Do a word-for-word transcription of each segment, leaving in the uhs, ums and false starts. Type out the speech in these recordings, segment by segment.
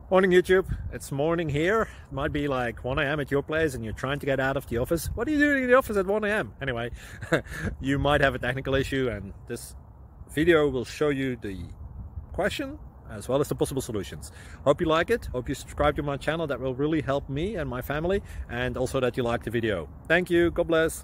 Morning YouTube, it's morning here. It might be like one A M at your place and you're trying to get out of the office. What are you doing in the office at one A M? Anyway, you might have a technical issue and this video will show you the question as well as the possible solutions. Hope you like it, hope you subscribe to my channel. That will really help me and my family, and also that you like the video. Thank you, God bless.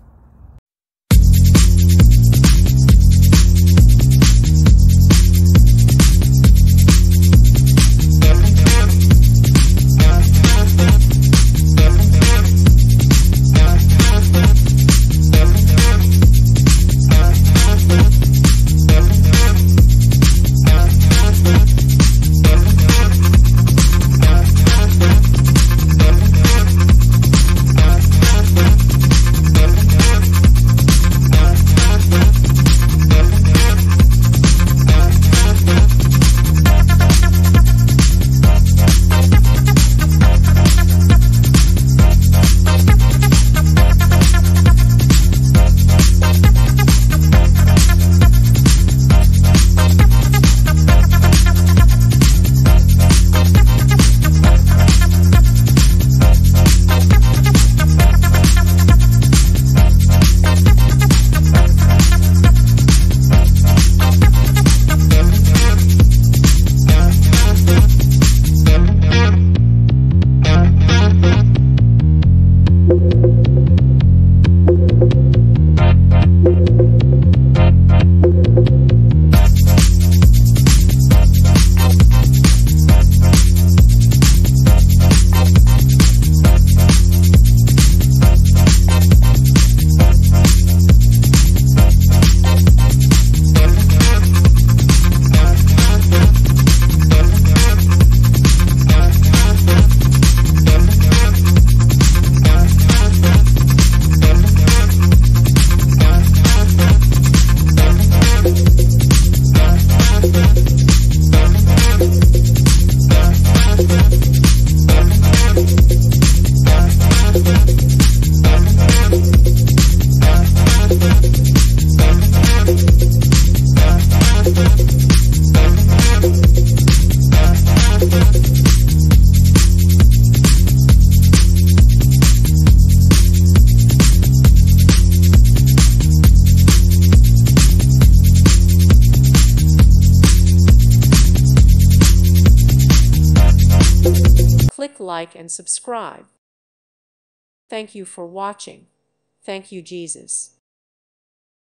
Click like and subscribe. Thank you for watching. Thank you, Jesus.